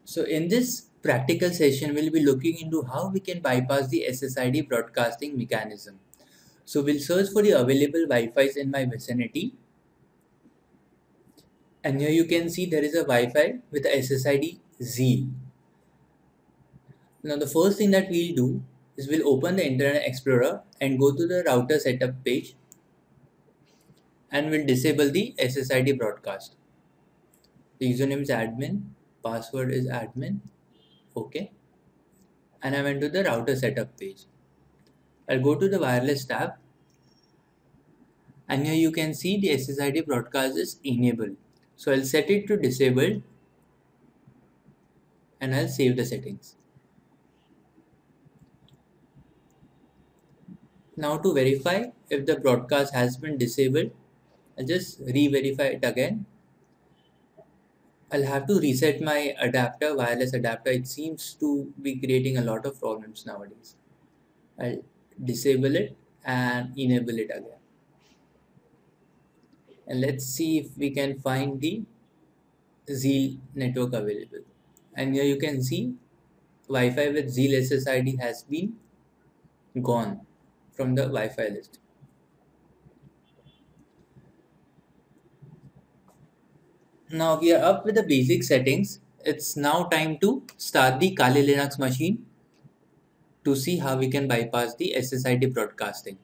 So in this practical session, we'll be looking into how we can bypass the SSID broadcasting mechanism. So we'll search for the available Wi-Fi's in my vicinity. And here you can see there is a Wi-Fi with the SSID Zeal. Now the first thing that we'll do is we'll open the Internet Explorer and go to the router setup page and we'll disable the SSID broadcast. The username is admin, password is admin, okay. And I went to the router setup page. I'll go to the wireless tab and here you can see the SSID broadcast is enabled. So I'll set it to disabled and I'll save the settings. Now to verify if the broadcast has been disabled, I'll just re-verify it again. I'll have to reset my adapter, wireless adapter. It seems to be creating a lot of problems nowadays. I'll disable it and enable it again. And let's see if we can find the Zeal network available. And here you can see Wi-Fi with Zeal SSID has been gone from the Wi-Fi list. Now we are up with the basic settings. It's now time to start the Kali Linux machine to see how we can bypass the SSID broadcasting.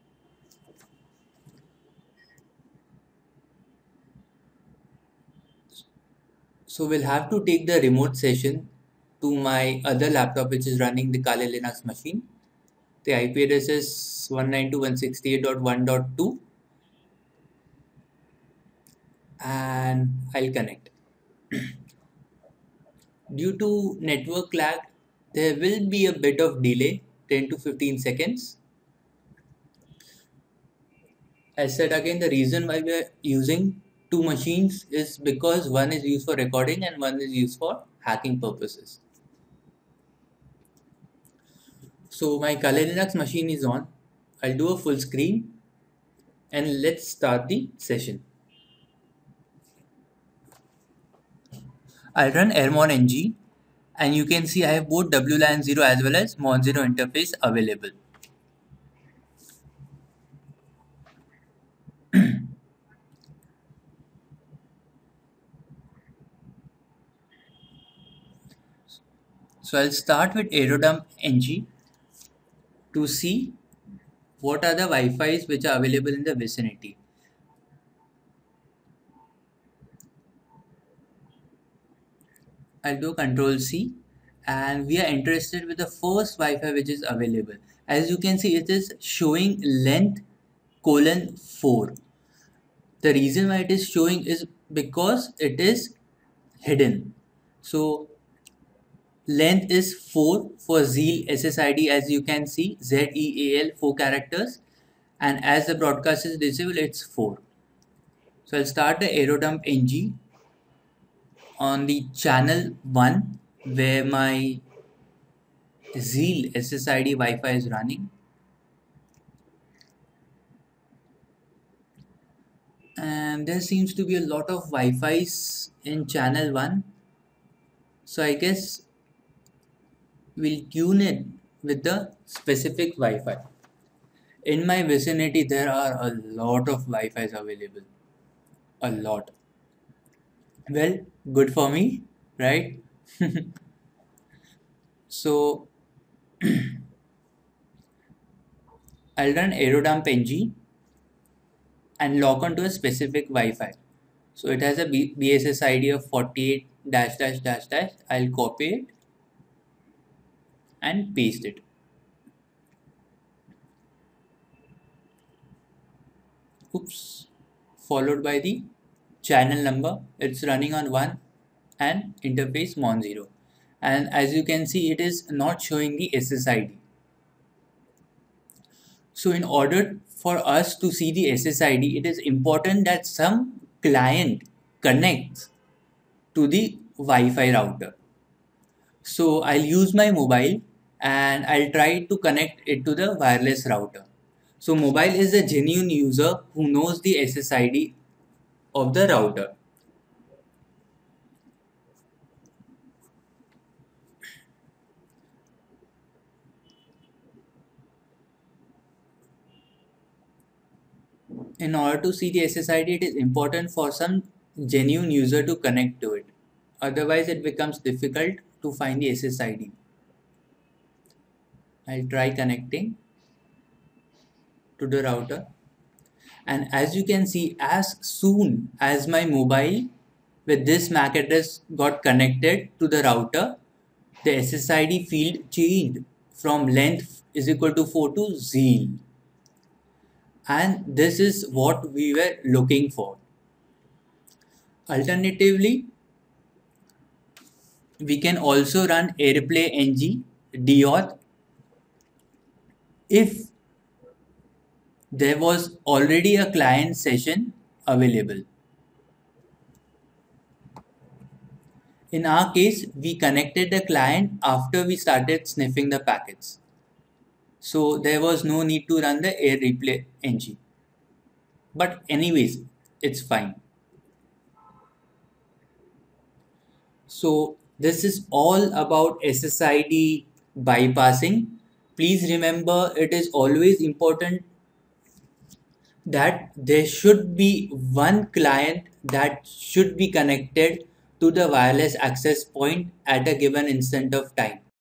So we'll have to take the remote session to my other laptop which is running the Kali Linux machine. The IP address is 192.168.1.2 and I'll connect. Due to network lag, there will be a bit of delay, 10 to 15 seconds. I said again, the reason why we are using two machines is because one is used for recording and one is used for hacking purposes. So my Kali Linux machine is on. I'll do a full screen and let's start the session. I'll run airmon-ng and you can see I have both WLAN 0 as well as Mon 0 interface available. So I'll start with aerodump-ng to see what are the Wi-Fi's which are available in the vicinity. I'll do Control C and we are interested with the first Wi-Fi which is available. As you can see, it is showing length :4. The reason why it is showing is because it is hidden. So length is 4 for Zeal SSID, as you can see, ZEAL 4 characters, and as the broadcast is disabled, it's 4. So I'll start the aerodump-ng on the channel 1 where my Zeal SSID Wi-Fi is running. And there seems to be a lot of Wi-Fi's in channel 1. So I guess we'll tune it with the specific Wi-Fi. In my vicinity, there are a lot of Wi-Fi's available. A lot. Well, good for me, right? So I'll run aerodump-ng and log on to a specific Wi-Fi. So it has a BSS ID of 48 -- I'll copy it and paste it. Oops. Followed by the channel number. It's running on 1 and interface Mon 0. And as you can see, it is not showing the SSID. So in order for us to see the SSID, it is important that some client connects to the Wi-Fi router. So I'll use my mobile and I'll try to connect it to the wireless router. So mobile is a genuine user who knows the SSID of the router. In order to see the SSID, it is important for some genuine user to connect to it. Otherwise, it becomes difficult to find the SSID. I'll try connecting to the router. And as you can see, as soon as my mobile with this MAC address got connected to the router, the SSID field changed from length is equal to 4 to 0. And this is what we were looking for. Alternatively, we can also run airplay ng deauth if there was already a client session available. In our case, we connected the client after we started sniffing the packets. So there was no need to run the air replay ng. But anyways, it's fine. So this is all about SSID bypassing. Please remember, it is always important that there should be one client that should be connected to the wireless access point at a given instant of time.